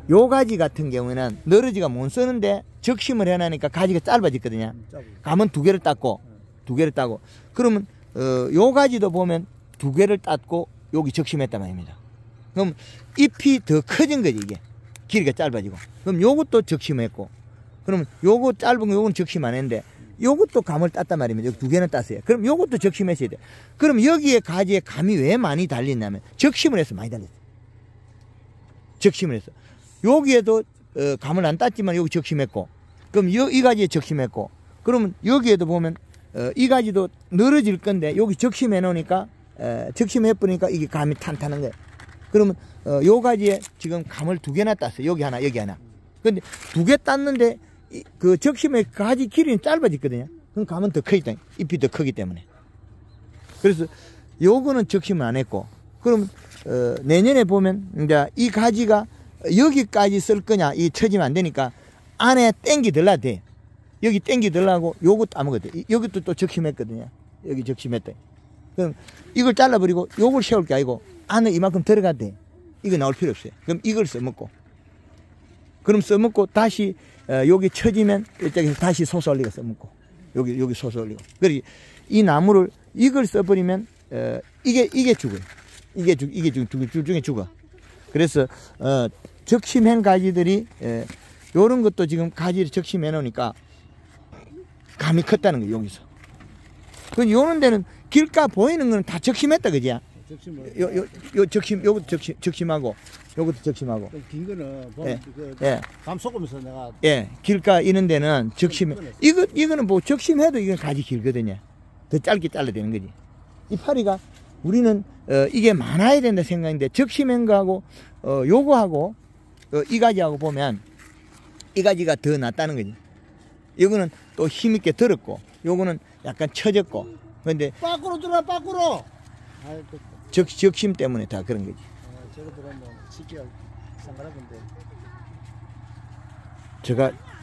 요 가지 같은 경우에는 너러지가 못 쓰는데 적심을 해놔니까 가지가 짧아졌거든요. 가면 두 개를 땄고, 그러면 요 가지도 보면 두 개를 땄고 여기 적심했단 말입니다. 그럼 잎이 더 커진 거지, 이게. 길이가 짧아지고. 그럼 요것도 적심했고, 그러면 요거 짧은 거 요건 적심 안 했는데 요것도 감을 땄단 말입니다. 여기 두 개는 땄어요. 그럼 요것도 적심했어야 돼. 그럼 여기에 가지에 감이 왜 많이 달렸냐면 적심을 해서 많이 달렸어요. 적심을 했어. 여기에도 감을 안 땄지만 여기 적심했고, 그럼 이 가지에 적심했고, 그러면 여기에도 보면 이 가지도 늘어질 건데 여기 적심해 놓으니까 적심해 버리니까 이게 감이 탄탄한 거예요. 그러면 요 가지에 지금 감을 두 개나 땄어요. 여기 하나, 여기 하나. 근데 두 개 땄는데 그 적심의 가지 길이는 짧아졌거든요. 그럼 감은 더 크기, 잎이 더 크기 때문에. 그래서 요거는 적심을 안 했고, 그럼 내년에 보면 이제 이 가지가 여기까지 쓸 거냐, 이 쳐지면 안 되니까 안에 땡기 들라 돼. 여기 땡기 들라고 요것도 아무것도 돼. 여기도 또 적심했거든요. 여기 적심했다. 그럼 이걸 잘라버리고 요걸 세울 게 아니고 안에 이만큼 들어가도 돼. 이거 나올 필요 없어요. 그럼 이걸 써먹고, 그럼 써먹고 다시 여기 쳐지면 이쪽에서 다시 솟아 올리고 써먹고, 여기 솟아 올리고. 그리고 이 나무를 이걸 써버리면 이게 죽어요. 이게 둘 중에 죽어. 그래서 적심한 가지들이 요런 것도 지금 가지를 적심해 놓으니까 감이 컸다는 거예요. 여기서. 그 요런 데는 길가 보이는 거는 다 적심했다, 그지? 요 적심, 요것도 적심하고, 요것도 적심하고. 긴 거는 예. 감 섞으면서 내가. 예, 길가 이런 데는 적심해. 이거는 뭐 적심해도 이건 가지 길거든요. 더 짧게 잘라야 되는 거지. 이 파리가 우리는 이게 많아야 된다 생각인데 적심한 거하고 요거하고 이 가지하고 보면 이 가지가 더 낫다는 거지. 이거는 또 힘있게 들었고 요거는 약간 처졌고. 근데 밖으로 들어와, 밖으로. 적심 때문에 다 그런 거지. 저거 들어가면 쉽게 상관없는데. 제가